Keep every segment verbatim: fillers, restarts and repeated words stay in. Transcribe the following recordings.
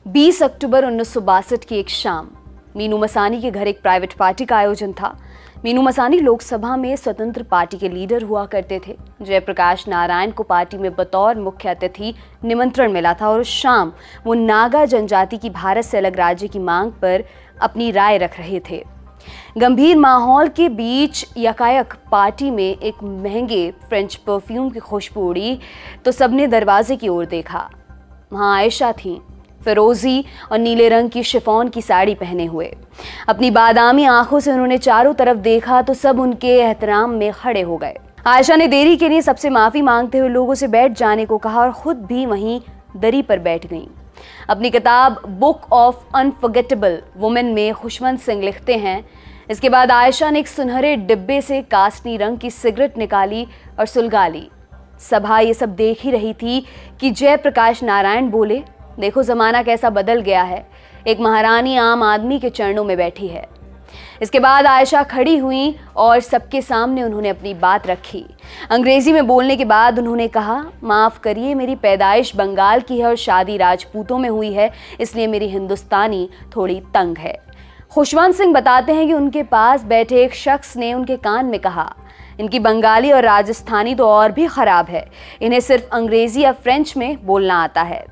बीस अक्टूबर उन्नीस सौ बासठ की एक शाम मीनू मसानी के घर एक प्राइवेट पार्टी का आयोजन था। मीनू मसानी लोकसभा में स्वतंत्र पार्टी के लीडर हुआ करते थे। जयप्रकाश नारायण को पार्टी में बतौर मुख्य अतिथि निमंत्रण मिला था और उस शाम वो नागा जनजाति की भारत से अलग राज्य की मांग पर अपनी राय रख रहे थे। गंभीर माहौल के बीच यकायक पार्टी में एक महंगे फ्रेंच परफ्यूम की खुशबू उड़ी तो सबने दरवाजे की ओर देखा। वहां आयशा थी, फिरोजी और नीले रंग की शिफॉन की साड़ी पहने हुए। अपनी बादामी आंखों से उन्होंने चारों तरफ देखा तो सब उनके एहतराम में खड़े हो गए। आयशा ने देरी के लिए सबसे माफी मांगते हुए लोगों से बैठ जाने को कहा और खुद भी वहीं दरी पर बैठ गईं। अपनी किताब बुक ऑफ अनफॉरगेटेबल वुमेन में खुशवंत सिंह लिखते हैं, इसके बाद आयशा ने एक सुनहरे डिब्बे से कास्नी रंग की सिगरेट निकाली और सुलगा ली। सभा ये सब देख ही रही थी कि जयप्रकाश नारायण बोले, देखो जमाना कैसा बदल गया है, एक महारानी आम आदमी के चरणों में बैठी है। इसके बाद आयशा खड़ी हुई और सबके सामने उन्होंने अपनी बात रखी। अंग्रेजी में बोलने के बाद उन्होंने कहा, माफ करिए, मेरी पैदाइश बंगाल की है और शादी राजपूतों में हुई है, इसलिए मेरी हिंदुस्तानी थोड़ी तंग है। खुशवंत सिंह बताते हैं कि उनके पास बैठे एक शख्स ने उनके कान में कहा, इनकी बंगाली और राजस्थानी तो और भी खराब है, इन्हें सिर्फ अंग्रेजी या फ्रेंच में बोलना आता है।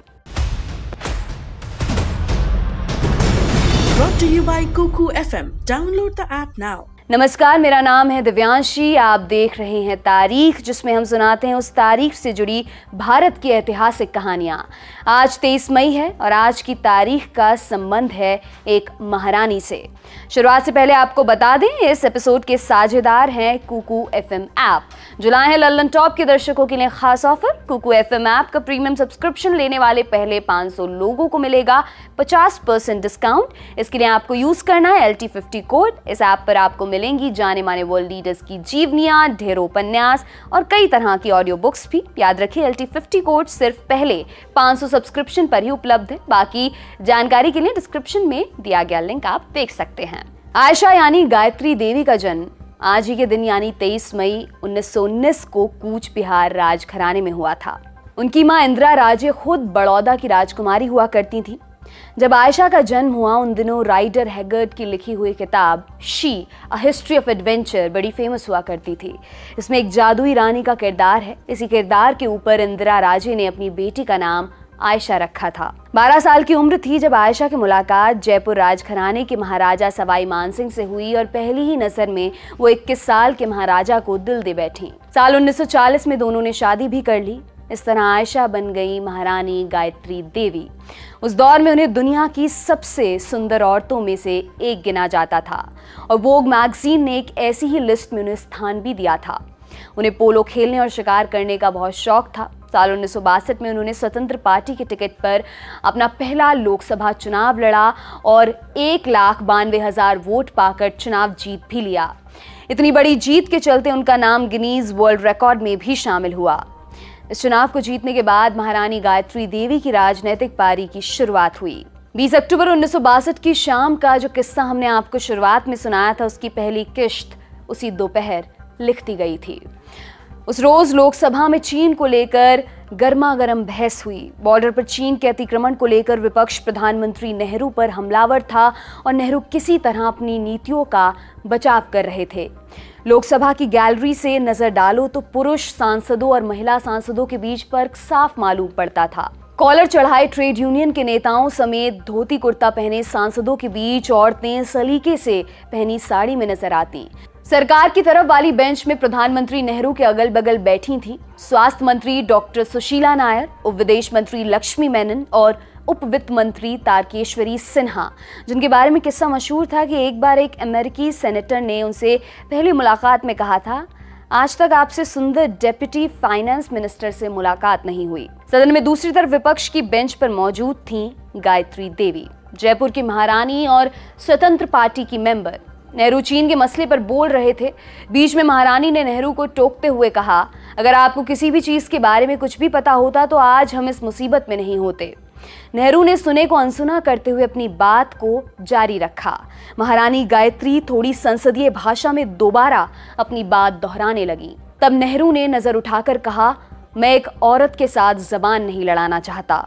Brought to you by Kuku F M. Download the app now. नमस्कार, मेरा नाम है दिव्यांशी। आप देख रहे हैं तारीख, जिसमें हम सुनाते हैं उस तारीख से जुड़ी भारत की ऐतिहासिक कहानियां। आज तेईस मई है और आज की तारीख का संबंध है एक महारानी से। शुरुआत से पहले आपको बता दें, इस एपिसोड के साझेदार हैं कुकू एफएम ऐप, जो लाए हैं लल्लन टॉप के दर्शकों के लिए खास ऑफर। कुकू एफएम ऐप का प्रीमियम सब्सक्रिप्शन लेने वाले पहले पाँच सौ लोगों को मिलेगा पचास परसेंट डिस्काउंट। इसके लिए आपको यूज करना है एल टी फिफ्टी कोड। इस ऐप पर आपको मिलेंगी जाने माने वर्ल्ड लीडर्स की जीवनियां, ढेरों उपन्यास और कई तरह की ऑडियो बुक्स भी। याद रखिए, एल टी फिफ्टी कोड सिर्फ पहले पाँच सौ सब्सक्रिप्शन पर ही उपलब्ध है। बाकी जानकारी के लिए डिस्क्रिप्शन में दिया गया लिंक आप देख सकते हैं। आयशा यानी गायत्री देवी का जन्म आज ही के दिन यानी तेईस मई उन्नीस सौ उन्नीस को कूच बिहार राजघराने में हुआ था। उनकी मां इंदिरा राजे खुद बड़ौदा की राजकुमारी हुआ करती थी। जब आयशा का जन्म हुआ उन दिनों राइडर हैगर्ड की लिखी हुई किताब she a history of adventure बड़ी फेमस हुआ करती थी। इसमें एक जादुई रानी का किरदार है। इसी किरदार के ऊपर इंदिरा राजे ने अपनी बेटी का नाम आयशा रखा था। बारह साल की उम्र थी जब आयशा की मुलाकात जयपुर राजघराने के महाराजा सवाई मानसिंह से हुई और पहली ही नजर में वो इक्कीस साल के महाराजा को दिल दे बैठी। साल उन्नीस सौ चालीस में दोनों ने शादी भी कर ली। इस तरह आयशा बन गई महारानी गायत्री देवी। उस दौर में उन्हें दुनिया की सबसे सुंदर औरतों में से एक गिना जाता था और वोग मैगजीन ने एक ऐसी ही लिस्ट में उन्हें स्थान भी दिया था। उन्हें पोलो खेलने और शिकार करने का बहुत शौक था। साल उन्नीस सौ बासठ में उन्होंने स्वतंत्र पार्टी के टिकट पर अपना पहला लोकसभा चुनाव लड़ा और एक लाख बानवे हजार वोट पाकर चुनाव जीत भी लिया। इतनी बड़ी जीत के चलते उनका नाम गिनीज वर्ल्ड रिकॉर्ड में भी शामिल हुआ। इस चुनाव को जीतने के बाद महारानी गायत्री देवी की राजनीतिक पारी की शुरुआत हुई। बीस अक्टूबर उन्नीस सौ बासठ की शाम का जो किस्सा हमने आपको शुरुआत में सुनाया था, उसकी पहली किश्त उसी दोपहर लिख दी गई थी। उस रोज लोकसभा में चीन को लेकर गर्मा गर्म बहस हुई। बॉर्डर पर चीन के अतिक्रमण को लेकर विपक्ष प्रधानमंत्री नेहरू पर हमलावर था और नेहरू किसी तरह अपनी नीतियों का बचाव कर रहे थे। लोकसभा की गैलरी से नजर डालो तो पुरुष सांसदों और महिला सांसदों के बीच फर्क साफ मालूम पड़ता था। कॉलर चढ़ाए ट्रेड यूनियन के नेताओं समेत धोती कुर्ता पहने सांसदों के बीच औरतें सलीके से पहनी साड़ी में नजर आती। सरकार की तरफ वाली बेंच में प्रधानमंत्री नेहरू के अगल बगल बैठी थी स्वास्थ्य मंत्री डॉक्टर सुशीला नायर, उप विदेश मंत्री लक्ष्मी मेनन और उप वित्त मंत्री तारकेश्वरी सिन्हा, जिनके बारे में किस्सा मशहूर था कि एक बार एक अमेरिकी सेनेटर ने उनसे पहली मुलाकात में कहा था, आज तक आपसे सुंदर डेप्यूटी फाइनेंस मिनिस्टर से मुलाकात नहीं हुई। सदन में दूसरी तरफ विपक्ष की बेंच पर मौजूद थीं गायत्री देवी, जयपुर की महारानी और स्वतंत्र पार्टी की मेंबर। नेहरू चीन के मसले पर बोल रहे थे। बीच में महारानी ने नेहरू को टोकते हुए कहा, अगर आपको किसी भी चीज के बारे में कुछ भी पता होता तो आज हम इस मुसीबत में नहीं होते। नेहरू ने सुने को अनसुना करते हुए अपनी बात को जारी रखा। महारानी गायत्री थोड़ी संसदीय भाषा में दोबारा अपनी बात दोहराने लगी। तब नेहरू ने नजर उठाकर कहा, मैं एक औरत के साथ जबान नहीं लड़ाना चाहता।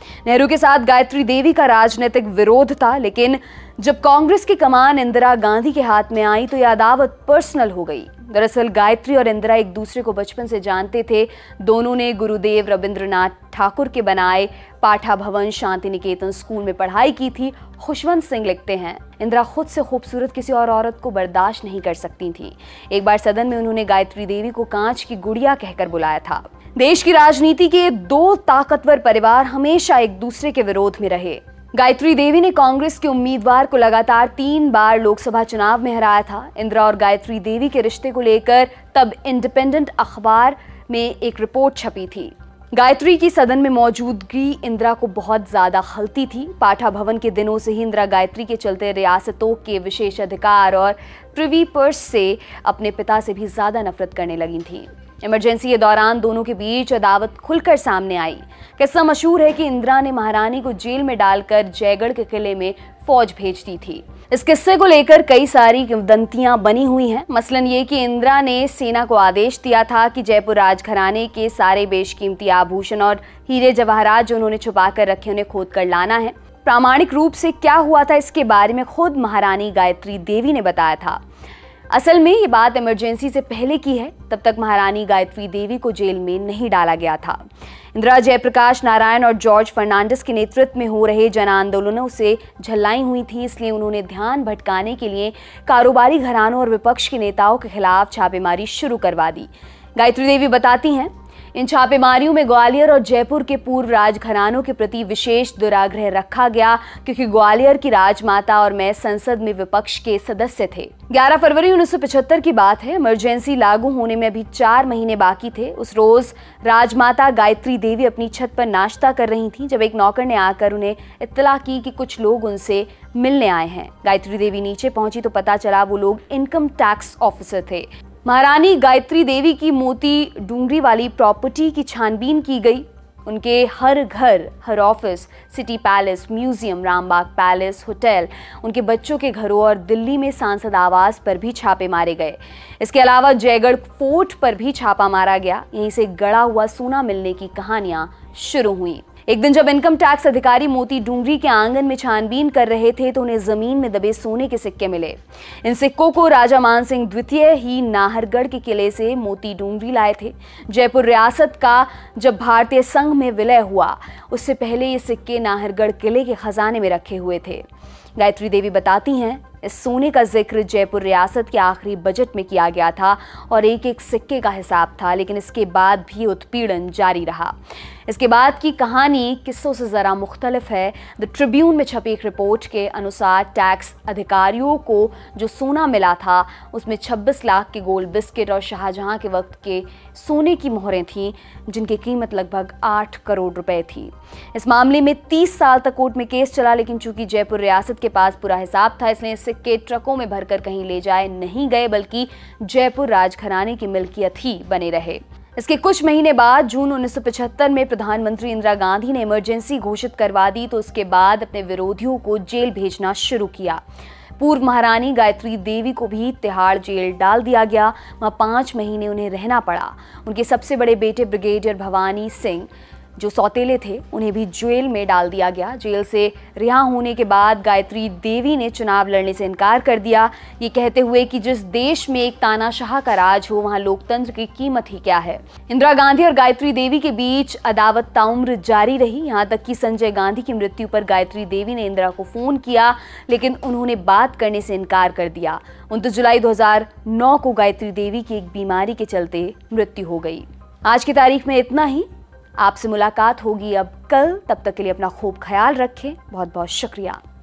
नेहरू के साथ गायत्री देवी का राजनीतिक विरोध था, लेकिन जब कांग्रेस की कमान इंदिरा गांधी के हाथ में आई तो यह अदावत पर्सनल हो गई। दरअसल गायत्री और इंदिरा एक दूसरे को बचपन से जानते थे। दोनों ने गुरुदेव रविंद्रनाथ ठाकुर के बनाए पाठा भवन शांति निकेतन स्कूल में पढ़ाई की थी। खुशवंत सिंह लिखते हैं, इंदिरा खुद से खूबसूरत किसी और औरत को बर्दाश्त नहीं कर सकती थी। एक बार सदन में उन्होंने गायत्री देवी को कांच की गुड़िया कहकर बुलाया था। देश की राजनीति के दो ताकतवर परिवार हमेशा एक दूसरे के विरोध में रहे। गायत्री देवी ने कांग्रेस के उम्मीदवार को लगातार तीन बार लोकसभा चुनाव में हराया था। इंदिरा और गायत्री देवी के रिश्ते को लेकर तब इंडिपेंडेंट अखबार में एक रिपोर्ट छपी थी। गायत्री की सदन में मौजूदगी इंदिरा को बहुत ज्यादा खलती थी। पाठा भवन के दिनों से ही इंदिरा गायत्री के चलते रियासतों के विशेष अधिकार और प्रिवी पर्स से अपने पिता से भी ज्यादा नफरत करने लगी थी। इमरजेंसी के दौरान दोनों के बीच अदावत खुलकर सामने आई। किस्सा मशहूर है कि इंदिरा ने महारानी को जेल में डालकर जयगढ़ के किले में फौज भेज दी थी। इस किस्से को लेकर कई सारी किंवदंतियां बनी हुई हैं। मसलन ये कि इंदिरा ने सेना को आदेश दिया था कि जयपुर राजघराने के सारे बेशकीमती आभूषण और हीरे जवाहरात जो उन्होंने छुपा कर रखे उन्हें खोद कर लाना है। प्रामाणिक रूप से क्या हुआ था इसके बारे में खुद महारानी गायत्री देवी ने बताया था। असल में ये बात इमरजेंसी से पहले की है। तब तक महारानी गायत्री देवी को जेल में नहीं डाला गया था। इंदिरा जयप्रकाश नारायण और जॉर्ज फर्नांडिस के नेतृत्व में हो रहे जन आंदोलनों से झल्लाई हुई थी, इसलिए उन्होंने ध्यान भटकाने के लिए कारोबारी घरानों और विपक्ष के नेताओं के खिलाफ छापेमारी शुरू करवा दी। गायत्री देवी बताती हैं, इन छापेमारियों में ग्वालियर और जयपुर के पूर्व राजघरानों के प्रति विशेष दुराग्रह रखा गया, क्योंकि ग्वालियर की राजमाता और मैं संसद में विपक्ष के सदस्य थे। ग्यारह फरवरी उन्नीस सौ पचहत्तर की बात है। इमरजेंसी लागू होने में अभी चार महीने बाकी थे। उस रोज राजमाता गायत्री देवी अपनी छत पर नाश्ता कर रही थी जब एक नौकर ने आकर उन्हें इत्तला की कि कुछ लोग उनसे मिलने आए हैं। गायत्री देवी नीचे पहुंची तो पता चला वो लोग इनकम टैक्स ऑफिसर थे। महारानी गायत्री देवी की मोती डूंगरी वाली प्रॉपर्टी की छानबीन की गई। उनके हर घर, हर office, city palace, museum, Rambagh palace, hotel, उनके बच्चों के घरों और दिल्ली में सांसद आवास पर भी छापे मारे गए। इसके अलावा जयगढ़ फोर्ट पर भी छापा मारा गया। यहीं से गड़ा हुआ सोना मिलने की कहानियां शुरू हुई। एक दिन जब इनकम टैक्स अधिकारी मोती डूंगरी के आंगन में छानबीन कर रहे थे तो उन्हें जमीन में दबे सोने के सिक्के मिले। इन सिक्कों को राजा मानसिंह द्वितीय ही नाहरगढ़ के किले से मोती डूंगरी लाए थे। जयपुर रियासत का जब भारतीय संघ में विलय हुआ उससे पहले ये सिक्के नाहरगढ़ किले के खजाने में रखे हुए थे। गायत्री देवी बताती हैं, इस सोने का जिक्र जयपुर रियासत के आखिरी बजट में किया गया था और एक एक सिक्के का हिसाब था, लेकिन इसके बाद भी उत्पीड़न जारी रहा। इसके बाद की कहानी किस्सों से ज़रा मुख्तलिफ है। द ट्रिब्यून में छपी एक रिपोर्ट के अनुसार टैक्स अधिकारियों को जो सोना मिला था उसमें छब्बीस लाख के गोल्ड बिस्किट और शाहजहां के वक्त के सोने की मोहरें थीं, जिनकी कीमत लगभग आठ करोड़ रुपए थी। इस मामले में तीस साल तक कोर्ट में केस चला, लेकिन चूंकि जयपुर रियासत के पास पूरा हिसाब था इसलिए सिक्के ट्रकों में भरकर कहीं ले जाए नहीं गए, बल्कि जयपुर राजघराने की मिल्कियत ही बने रहे। इसके कुछ महीने बाद जून उन्नीस सौ पचहत्तर में प्रधानमंत्री इंदिरा गांधी ने इमरजेंसी घोषित करवा दी तो उसके बाद अपने विरोधियों को जेल भेजना शुरू किया। पूर्व महारानी गायत्री देवी को भी तिहाड़ जेल डाल दिया गया। वहाँ पाँच महीने उन्हें रहना पड़ा। उनके सबसे बड़े बेटे ब्रिगेडियर भवानी सिंह जो सौतेले थे उन्हें भी जेल में डाल दिया गया। जेल से रिहा होने के बाद गायत्री देवी ने चुनाव लड़ने से इनकार कर दिया, ये कहते हुए कि जिस देश में एक तानाशाह का राज हो वहां लोकतंत्र की कीमत ही क्या है। इंदिरा गांधी और गायत्री देवी के बीच अदावत ताउम्र जारी रही, यहाँ तक कि संजय गांधी की मृत्यु पर गायत्री देवी ने इंदिरा को फोन किया, लेकिन उन्होंने बात करने से इनकार कर दिया। उनतीस जुलाई दो हजार नौ को गायत्री देवी की एक बीमारी के चलते मृत्यु हो गई। आज की तारीख में इतना ही। आपसे मुलाकात होगी अब कल, तब तक के लिए अपना खूब ख्याल रखें। बहुत बहुत शुक्रिया।